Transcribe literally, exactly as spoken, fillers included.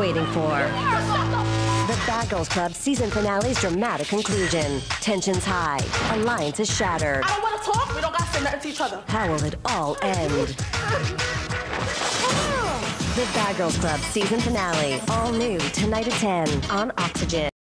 waiting for. The Bad Girls Club season finale's dramatic conclusion. Tensions high, alliances shattered. I don't want to talk. We don't got to say nothing to each other. How will it all end? The Bad Girls Club season finale, all new tonight at ten on Oxygen.